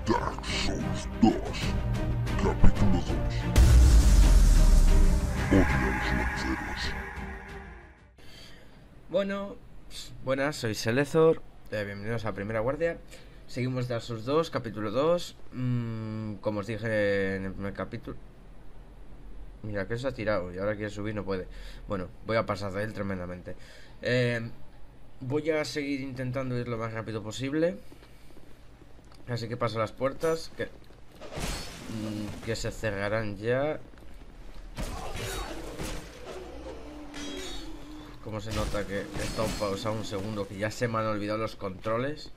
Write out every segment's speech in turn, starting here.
Dark Souls 2, capítulo 2. Odio a los lanceros. Bueno, buenas, soy Selezor, bienvenidos a Primera Guardia. Seguimos Dark Souls 2, capítulo 2. Como os dije en el primer capítulo. Mira que se ha tirado y ahora quiere subir, no puede. Bueno, voy a pasar de él tremendamente. Voy a seguir intentando ir lo más rápido posible. Así que paso las puertas que se cerrarán ya. Como se nota que he estado pausado un segundo, que ya se me han olvidado los controles.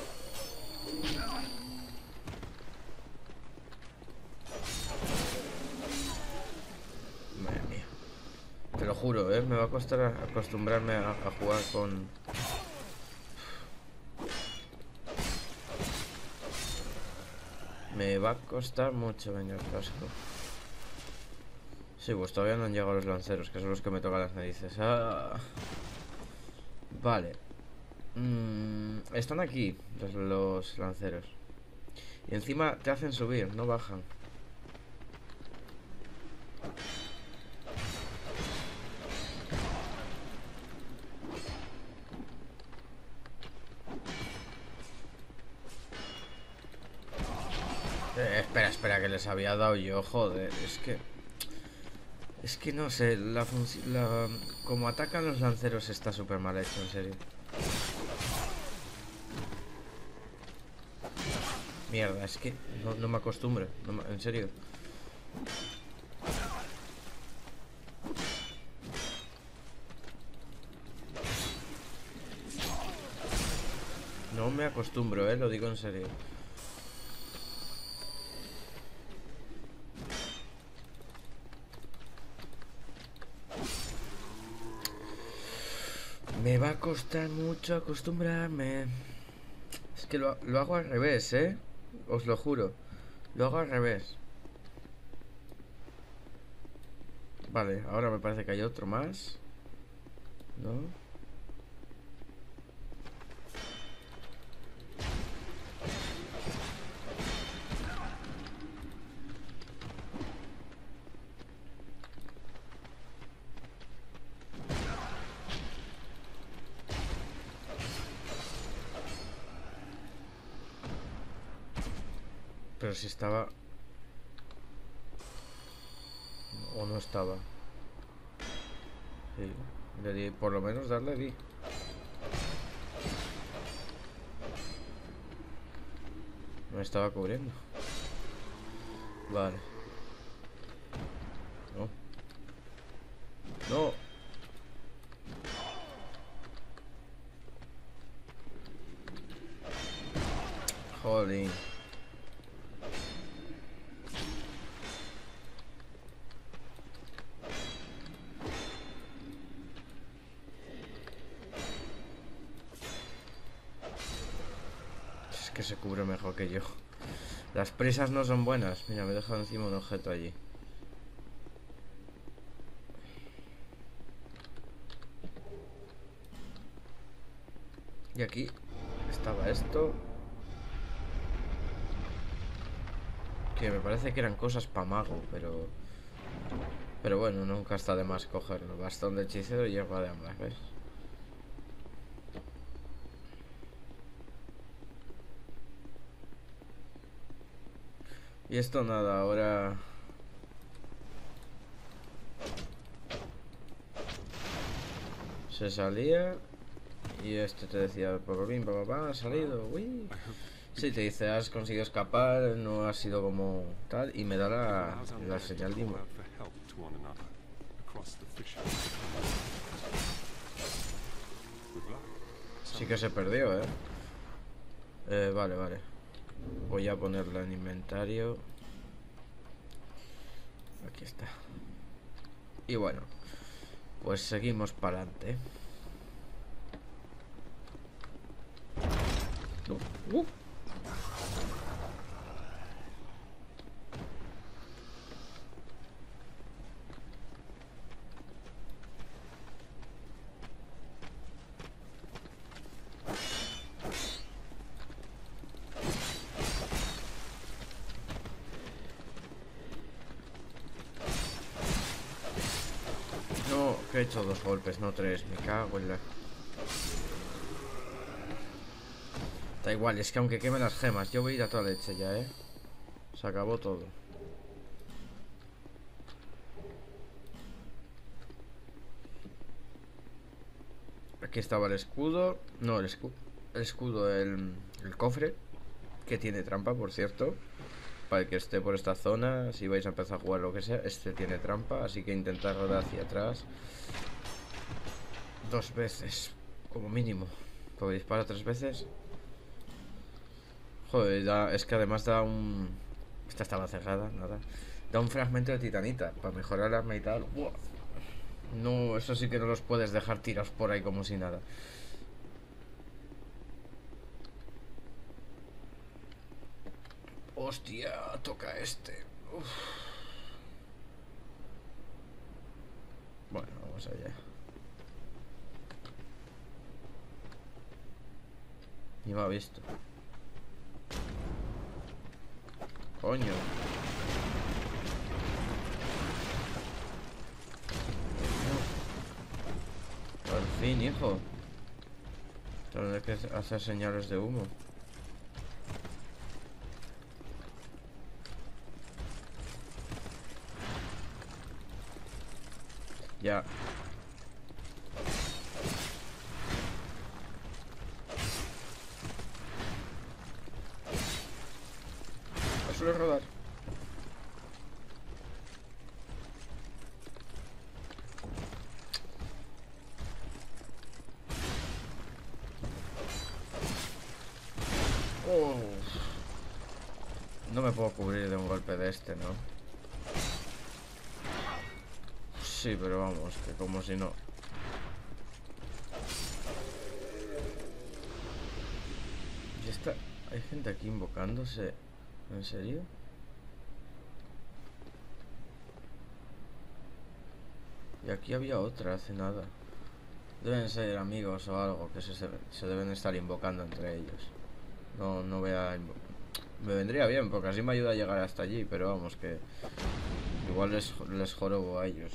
Madre mía. Te lo juro, me va a costar acostumbrarme a jugar con... Me va a costar mucho, venga, casco. Sí, pues todavía no han llegado los lanceros, que son los que me tocan las narices. Vale. Están aquí los lanceros. Y encima te hacen subir, no bajan. Espera, que les había dado yo, joder, es que no sé, como atacan los lanceros está súper mal hecho, en serio. Mierda, es que no me acostumbro, en serio. No me acostumbro, lo digo en serio. Me va a costar mucho acostumbrarme. Es que lo hago al revés, os lo juro. Lo hago al revés. Vale, ahora me parece que hay otro más. ¿No? Pero si estaba... O no estaba. Sí, le di, por lo menos darle di. Me estaba cubriendo. Vale. No. No. Joder. Es que se cubre mejor que yo. Las presas no son buenas. Mira, me he dejado encima un objeto allí. Y aquí estaba esto. Que me parece que eran cosas para mago, pero bueno, nunca está de más cogerlo. Bastón de hechicero y hierba de ambas, ¿ves? Y esto nada, ahora... Se salía... Y este te decía, papá, ha salido, uy. Sí, te dice, has conseguido escapar, no ha sido como tal, y me da la señal de... Sí que se perdió, vale. Voy a ponerla en inventario. Aquí está. Y bueno, pues seguimos para adelante. Que he hecho 2 golpes, no 3. Me cago en la... Da igual, es que aunque queme las gemas, yo voy a ir a toda leche ya, ¿eh? Se acabó todo. Aquí estaba el escudo. No, el escudo, el cofre. Que tiene trampa, por cierto. Para el que esté por esta zona, si vais a empezar a jugar lo que sea, este tiene trampa. Así que intentar rodar hacia atrás 2 veces, como mínimo. Porque dispara 3 veces. Joder, es que además da un... Esta estaba cerrada, nada. Da un fragmento de titanita para mejorar la arma y tal. ¡Buah! No, eso sí que no los puedes dejar tirados por ahí como si nada. Hostia, toca este. Uf. Bueno, vamos allá. Ni me ha visto. Coño. Por fin, hijo. Tendré que hacer señales de humo. Ya. No suele rodar. Oh. No me puedo cubrir de un golpe de este, ¿no? Sí, pero vamos, que como si no. ¿Y esta? ¿Hay gente aquí invocándose? ¿En serio? Y aquí había otra hace nada. Deben ser amigos o algo que se deben estar invocando entre ellos. No voy a... Me vendría bien, porque así me ayuda a llegar hasta allí, pero vamos, que... Igual les jorobo a ellos.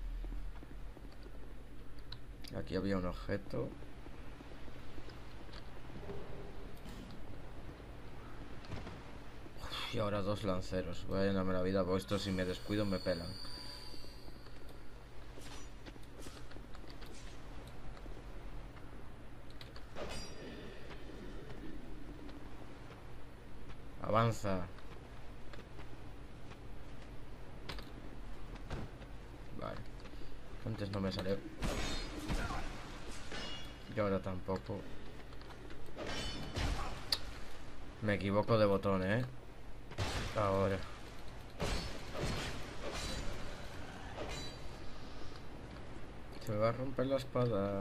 Aquí había un objeto. Uf, y ahora 2 lanceros. Voy a llenarme la vida, porque estos si me descuido me pelan. Avanza. Vale. Antes no me salió. Y ahora tampoco. Me equivoco de botón, ¿eh? Ahora. Se me va a romper la espada.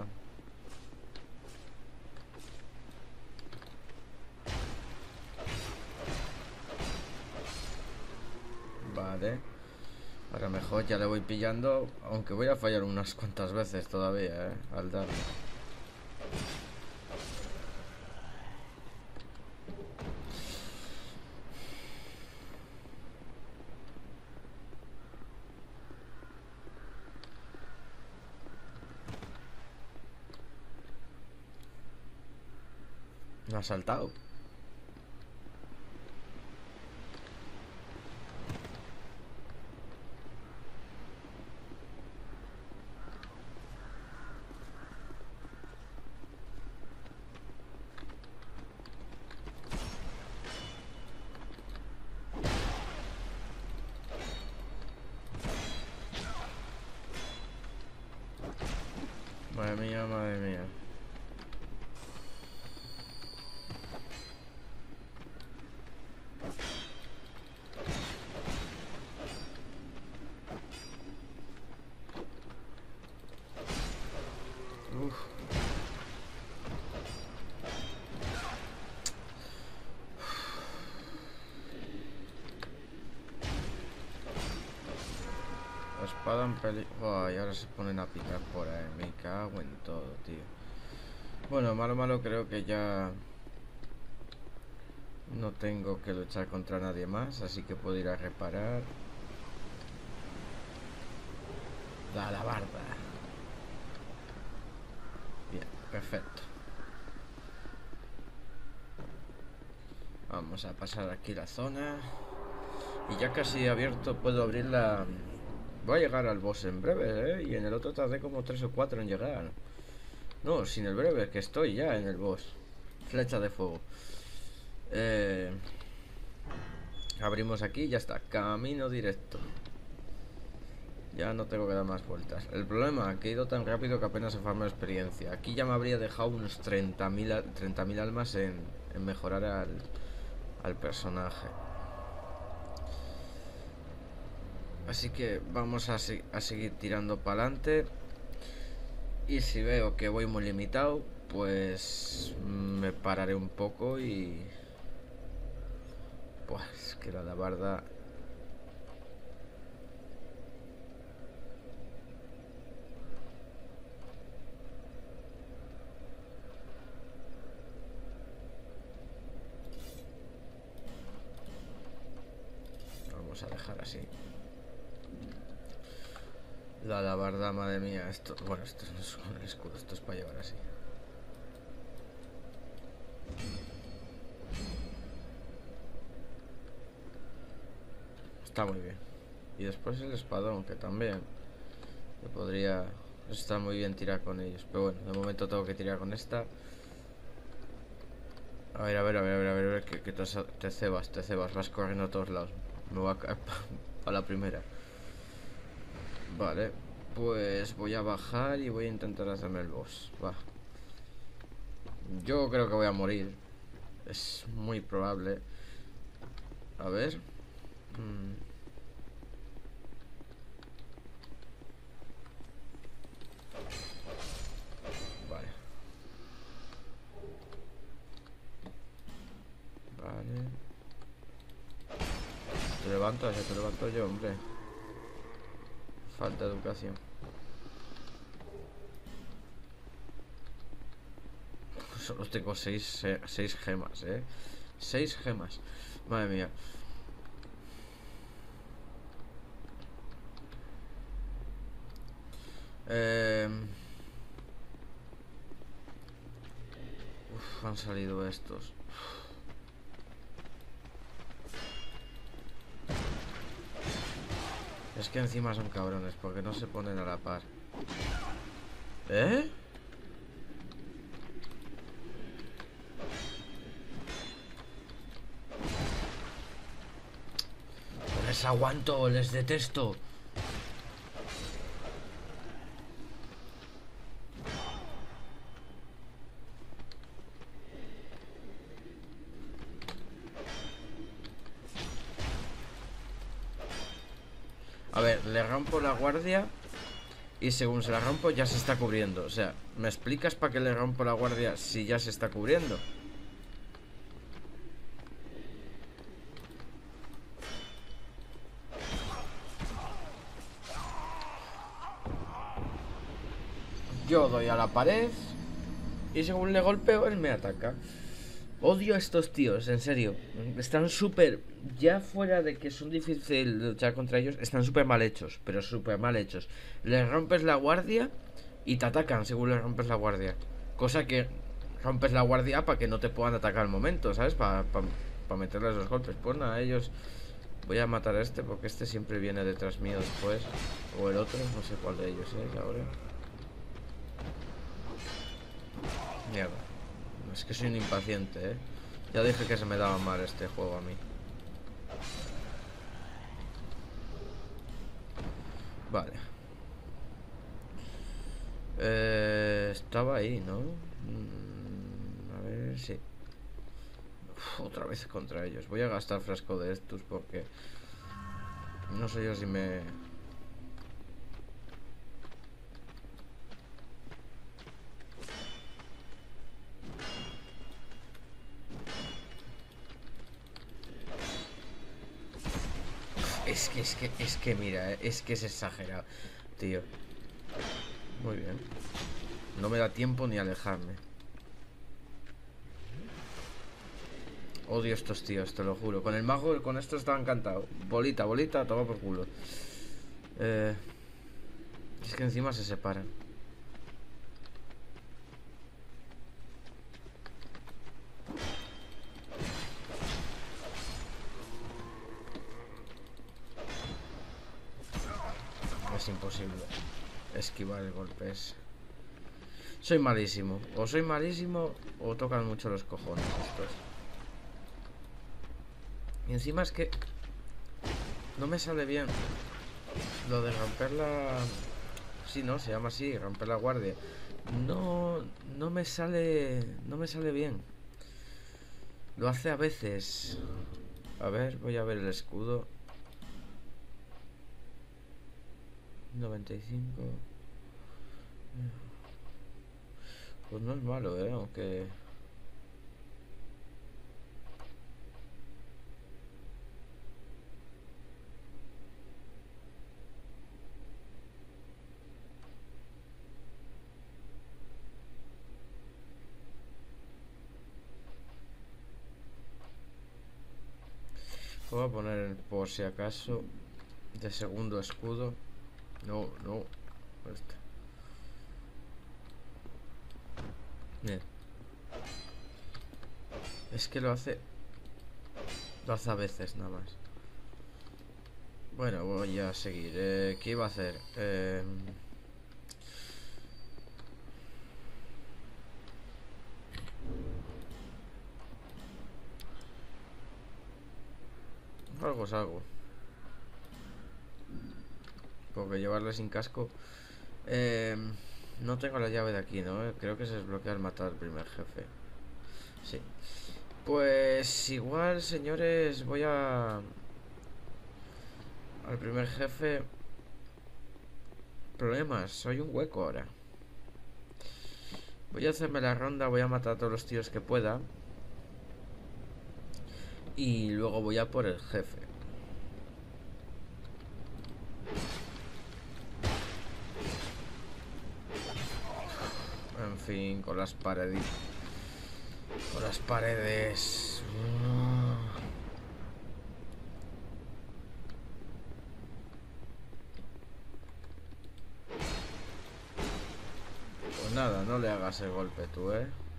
Vale. Ahora mejor, ya le voy pillando. Aunque voy a fallar unas cuantas veces todavía, al darle. Me ha saltado. Madre mía, madre mía. Uf. La espada en peligro. Ay, ahora se ponen a picar por ahí. Me cago en todo, tío. Bueno, malo creo que ya no tengo que luchar contra nadie más, así que puedo ir a reparar. La barda. Perfecto. Vamos a pasar aquí la zona. Y ya casi abierto, puedo abrir la... Voy a llegar al boss en breve, ¿eh? Y en el otro tardé como 3 o 4 en llegar. No, sin el breve, que estoy ya en el boss. Flecha de fuego. Abrimos aquí y ya está. Camino directo. Ya no tengo que dar más vueltas. El problema es que he ido tan rápido que apenas he farmado experiencia. Aquí ya me habría dejado unos 30.000 almas en mejorar al personaje. Así que vamos a seguir tirando para adelante. Y si veo que voy muy limitado, pues me pararé un poco y... Pues que la alabarda... Vamos a dejar así. La alabarda, madre mía, esto... Bueno, esto no es con el escudo, esto es para llevar así. Está muy bien. Y después el espadón, que también que podría estar muy bien tirar con ellos. Pero bueno, de momento tengo que tirar con esta. A ver, que te cebas, vas corriendo a todos lados. Me voy a caer a la primera. Vale, pues voy a bajar y voy a intentar hacerme el boss. Va. Yo creo que voy a morir. Es muy probable. A ver. Vale. Vale. Te levantas, ya te levanto yo, hombre. Falta de educación. Solo tengo 6 gemas, 6 gemas. Madre mía. Han salido estos. Es que encima son cabrones porque no se ponen a la par. ¿Eh? Les aguanto, les detesto. A ver, le rompo la guardia y según se la rompo ya se está cubriendo. O sea, ¿me explicas para qué le rompo la guardia si ya se está cubriendo? Yo doy a la pared y según le golpeo él me ataca. Odio a estos tíos, en serio. Están súper... Ya fuera de que son difíciles luchar contra ellos, están súper mal hechos, pero súper mal hechos. Les rompes la guardia y te atacan según les rompes la guardia. Cosa que rompes la guardia para que no te puedan atacar al momento, ¿sabes? Para meterles los golpes. Pues nada, ellos... Voy a matar a este porque este siempre viene detrás mío después. O el otro, no sé cuál de ellos es ahora. Mierda. Es que soy un impaciente, Ya dije que se me daba mal este juego a mí. Vale. Estaba ahí, ¿no? A ver, sí. Otra vez contra ellos. Voy a gastar frasco de estos porque... No sé yo si me... Es que mira, es que es exagerado, tío. Muy bien. No me da tiempo ni alejarme. Odio estos tíos, te lo juro. Con el mago, con esto estaba encantado. Bolita, toma por culo. Es que encima se separan. es imposible esquivar el golpe ese. Soy malísimo. O soy malísimo o tocan mucho los cojones estos. Y encima es que no me sale bien lo de romper la... Sí, no, se llama así, romper la guardia. No me sale... No me sale bien. Lo hace a veces. A ver, voy a ver el escudo. 95. Pues no es malo, aunque... Voy a poner por si acaso de segundo escudo. No. Este. Bien. Es que lo hace a veces nada más. Bueno, voy a seguir. ¿Qué iba a hacer? Algo es algo. Porque llevarle sin casco. No tengo la llave de aquí, ¿no? Creo que se desbloquea al matar al primer jefe. Sí. Pues igual, señores, voy a... Al primer jefe... Problemas, soy un hueco ahora. Voy a hacerme la ronda, voy a matar a todos los tíos que pueda. Y luego voy a por el jefe. En fin, con las paredes. Con las paredes. Pues nada, no le hagas el golpe tú,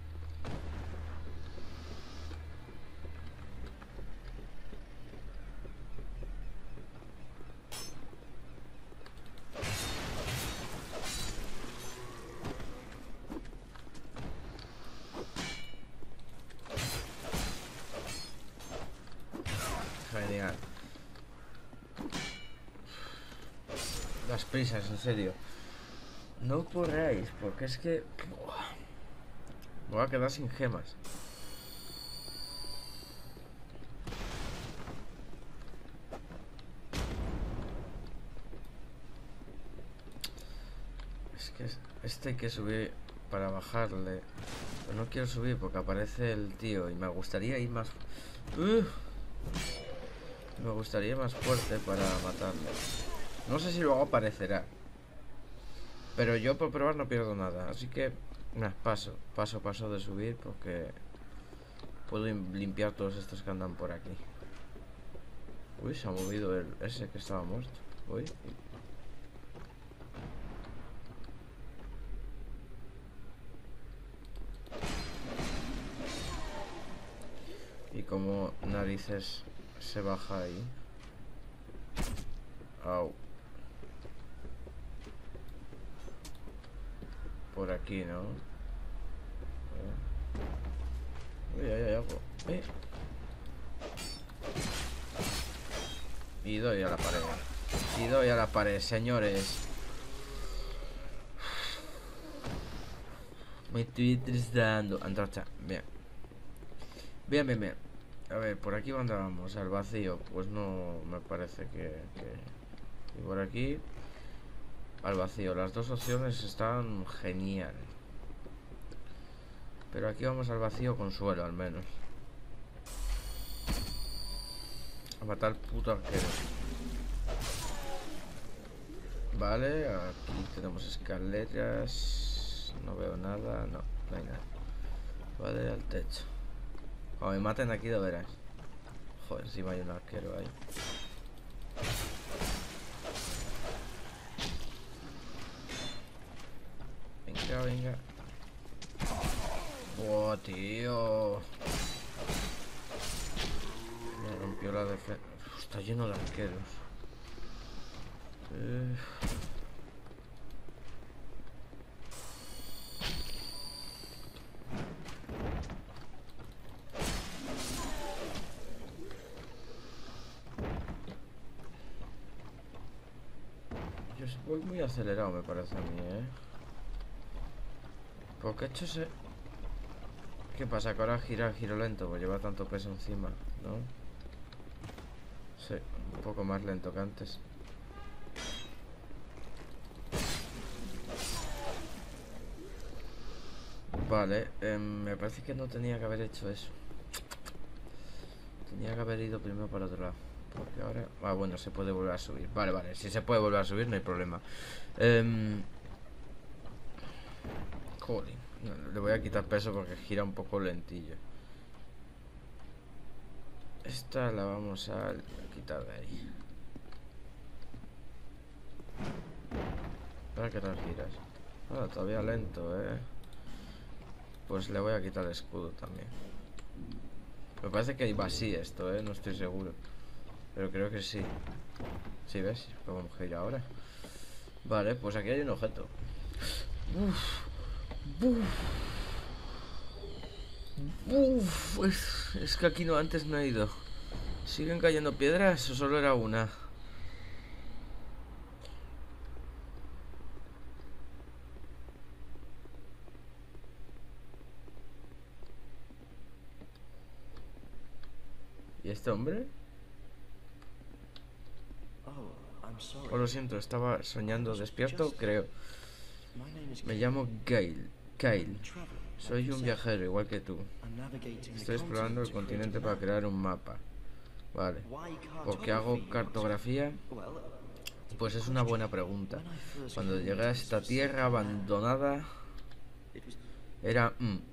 Genial. Las prisas, en serio. No corráis, porque es que... Me voy a quedar sin gemas. Es que este hay que subir para bajarle. Pero no quiero subir porque aparece el tío y me gustaría ir más... Me gustaría ir más fuerte para matarle. No sé si luego aparecerá. Pero yo por probar no pierdo nada. Así que... Paso de subir porque... Puedo limpiar todos estos que andan por aquí. Uy, se ha movido ese que estaba muerto. Uy. Y como narices se baja ahí. Au. Por aquí, ¿no? Uy, hay algo. Y doy a la pared. Y doy a la pared, señores. Me estoy estresando. Antorcha, bien. Bien. A ver, por aquí donde vamos, al vacío. Pues no me parece que... Y por aquí... Al vacío, las dos opciones están genial. Pero aquí vamos al vacío con suelo al menos. A matar puto arquero. Vale, aquí tenemos escaleras. No veo nada, no hay nada. Vale, al techo. Cuando me maten aquí lo verás. Joder, encima hay un arquero ahí. Venga. Oh, tío. Me rompió la defensa. Está lleno de arqueros. Pues voy muy acelerado, me parece a mí, ¿eh? Porque he hecho ese... ¿Qué pasa? Que ahora gira, giro lento, pues lleva tanto peso encima, ¿no? Sí, un poco más lento que antes. Vale, me parece que no tenía que haber hecho eso. Tenía que haber ido primero para otro lado. Porque ahora... Ah, bueno, se puede volver a subir. Vale, vale, si se puede volver a subir no hay problema. Joder, no, le voy a quitar peso porque gira un poco lentillo. Esta la vamos a quitar de ahí. ¿Para qué tal giras? Ah, todavía lento, Pues le voy a quitar el escudo también. Me parece que iba así esto, no estoy seguro. Pero creo que sí. ¿Sí ves? Podemos girar ahora. Vale, pues aquí hay un objeto. Es que aquí no, antes no he ido. ¿Siguen cayendo piedras o solo era una? ¿Y este hombre? Oh, lo siento, estaba soñando despierto, creo. Me llamo Kyle. Soy un viajero, igual que tú. Estoy explorando el continente para crear un mapa. Vale. ¿Por qué hago cartografía? Pues es una buena pregunta. Cuando llegué a esta tierra abandonada... Era...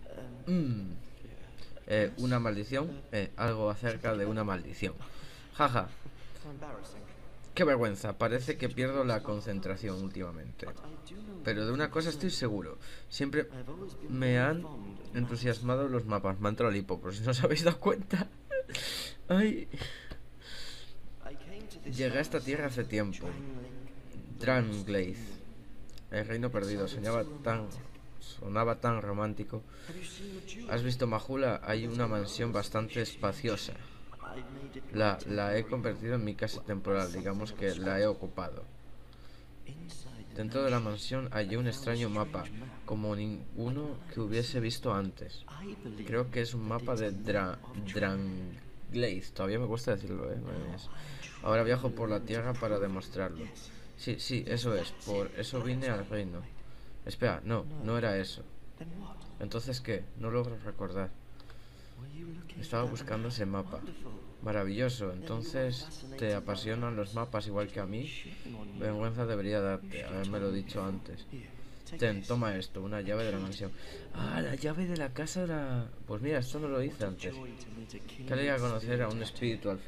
una maldición. Algo acerca de una maldición. Jaja. Qué vergüenza, parece que pierdo la concentración últimamente. Pero de una cosa estoy seguro. Siempre me han entusiasmado los mapas. Me ha entrado el hipo, por si no os habéis dado cuenta. Ay. Llegué a esta tierra hace tiempo. Drangleith. El reino perdido. Sonaba tan romántico. ¿Has visto Majula? Hay una mansión bastante espaciosa. La he convertido en mi casa temporal, digamos que la he ocupado. Dentro de la mansión hay un extraño mapa, como ninguno que hubiese visto antes. Creo que es un mapa de Drangleith. Todavía me cuesta decirlo, Ahora viajo por la tierra para demostrarlo. Sí, eso es. Por eso vine al reino. Espera, no era eso. Entonces, ¿qué? No logro recordar. Estaba buscando ese mapa. Maravilloso. Entonces, ¿te apasionan los mapas igual que a mí? Vergüenza debería darte, haberme dicho antes. Ten, toma esto, una llave de la mansión. Ah, la llave de la casa de la... Pues mira, esto no lo hice antes. Qué alegría conocer a un espíritu al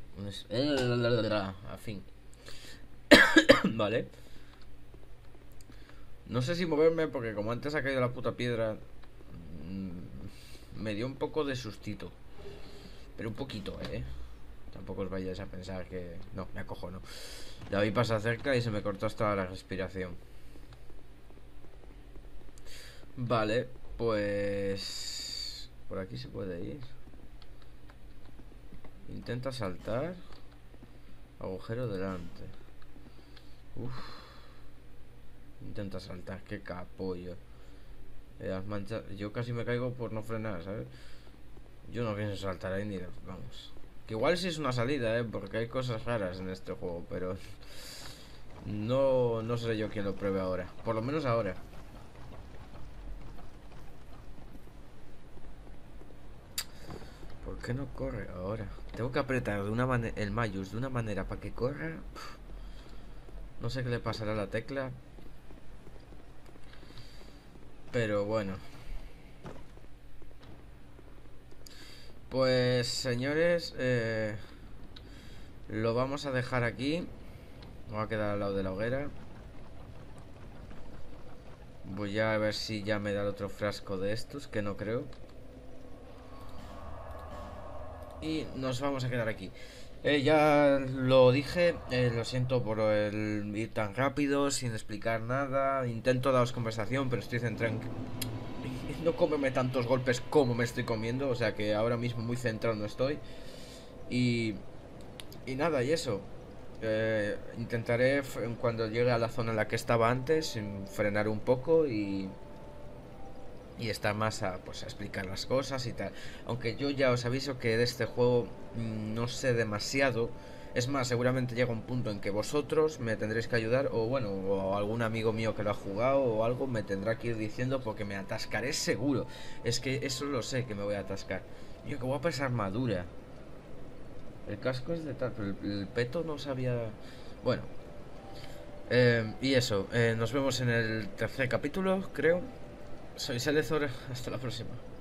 fin. Vale. No sé si moverme porque como antes ha caído la puta piedra... me dio un poco de sustito. Pero un poquito, Tampoco os vayáis a pensar que... No, me acojono. David pasa cerca y se me cortó hasta la respiración. Vale, pues... Por aquí se puede ir. Intenta saltar. Agujero delante. Intenta saltar, qué capollo. Las manchas... Yo casi me caigo por no frenar, ¿sabes? Yo no pienso saltar ahí ni... Vamos. Que igual sí es una salida, porque hay cosas raras en este juego, pero... No seré yo quien lo pruebe ahora. Por lo menos ahora. ¿Por qué no corre ahora? Tengo que apretar de una manera el mouse de una manera para que corra. No sé qué le pasará a la tecla. Pero bueno. Pues señores, lo vamos a dejar aquí. Me va a quedar al lado de la hoguera. Voy a ver si ya me da el otro frasco de estos, que no creo. Y nos vamos a quedar aquí. Ya lo dije, lo siento por el ir tan rápido, sin explicar nada. Intento daros conversación, pero estoy centrado en no comerme tantos golpes como me estoy comiendo. O sea que ahora mismo muy centrado no estoy. Y nada, y eso. Intentaré cuando llegue a la zona en la que estaba antes frenar un poco y estar más pues, a explicar las cosas y tal. Aunque yo ya os aviso que de este juego no sé demasiado. Es más, seguramente llega un punto en que vosotros me tendréis que ayudar, o bueno, o algún amigo mío que lo ha jugado o algo me tendrá que ir diciendo porque me atascaré seguro. Es que eso lo sé que me voy a atascar. Yo que voy a pasar armadura. El casco es de tal, pero el peto no sabía. Bueno, y eso, nos vemos en el tercer capítulo, creo. Soy Selezor, hasta la próxima.